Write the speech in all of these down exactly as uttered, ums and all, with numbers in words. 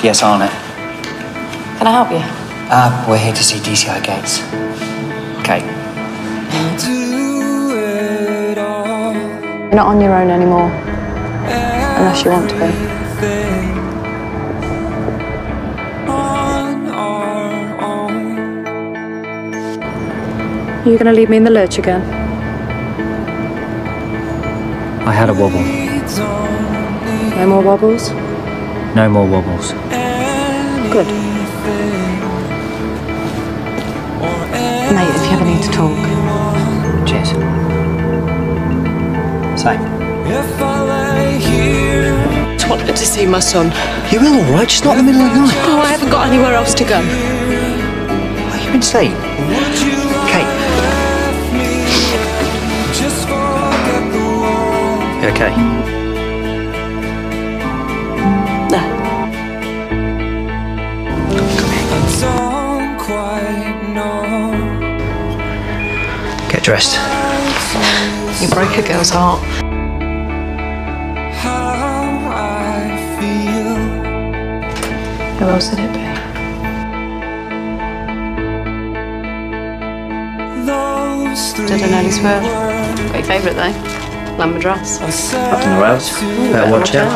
Yes, Arnett. Can I help you? Uh, we're here to see D C I Gates. Kate. You're not on your own anymore. Unless you want to be. Are you going to leave me in the lurch again? I had a wobble. No more wobbles? No more wobbles. Good. Mate, if you ever need to talk. Cheers. Same. I wanted to see my son. You will, all right? Just not in the middle of the night. Oh, I haven't got anywhere else to go. Are you insane? Kate. You okay? No. Get dressed. You broke a girl's heart. Who else would it be? Did I know this word? Got your favourite though? Lamb Madras. Up in the roads. Better watch out.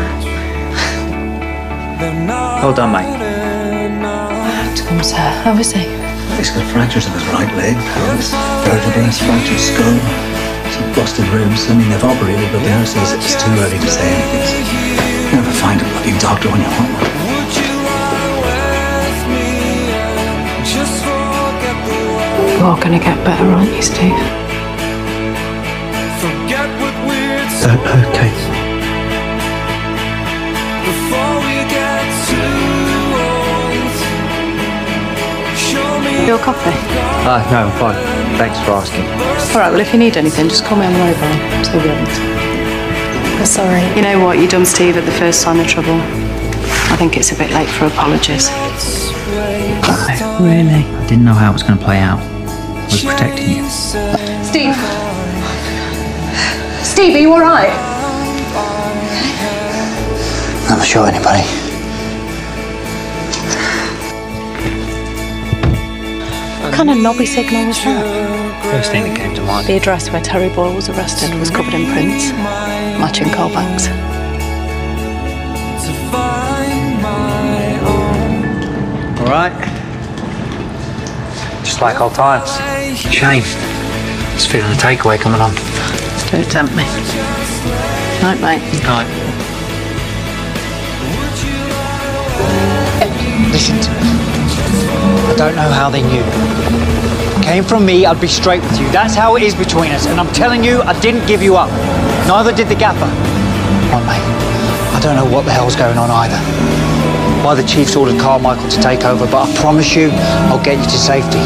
Well done, mate. Tom, sir. How is he? He's got fractures of his right leg, pelvis, vertebrae, fractured skull, some busted ribs. I mean, they've operated, but the nurse says it's too early to say anything. So you never find a bloody doctor when you want one. You are going to get better, aren't you, Steve? Uh, okay. Your coffee? Ah, no, I'm fine. Thanks for asking. All right, well, if you need anything, just call me on the mobile. So we haven't. I'm sorry. You know what? You done Steve at the first sign of trouble. I think it's a bit late for apologies. Oh, Really? I didn't know how it was going to play out. I was protecting you. Steve! Steve, are you all right? Never show anybody. What kind of knobby signal was that? First thing that came to mind. The address where Terry Boyle was arrested was covered in prints, matching Carl Banks. All right. Just like old times. Shame. Just feeling the takeaway coming on. Don't tempt me. Night, mate. Night. Listen to me. I don't know how they knew. Came from me, I'd be straight with you. That's how it is between us. And I'm telling you, I didn't give you up. Neither did the gaffer. Well, mate, I don't know what the hell's going on either. Why the chief's ordered Carmichael to take over, but I promise you, I'll get you to safety.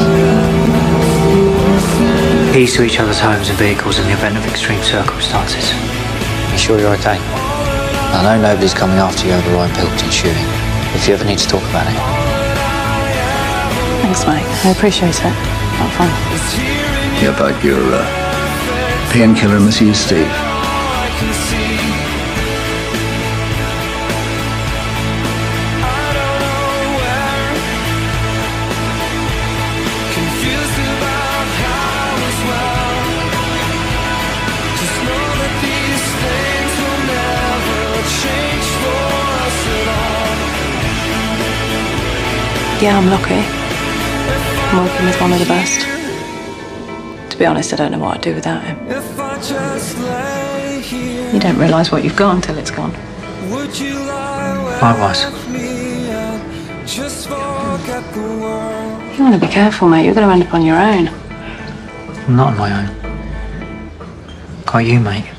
Keys to each other's homes and vehicles in the event of extreme circumstances. You sure you're okay? I know nobody's coming after you over Ryan Pilkington shooting. If you ever need to talk about it. Thanks, mate. I appreciate it. Not fun. Yeah, about your uh, painkiller misuse, Steve. Yeah, I'm lucky. I'm working with one of the best. To be honest, I don't know what I'd do without him. You don't realise what you've got until it's gone. Likewise. You want to be careful, mate. You're going to end up on your own. I'm not on my own. Got you, mate.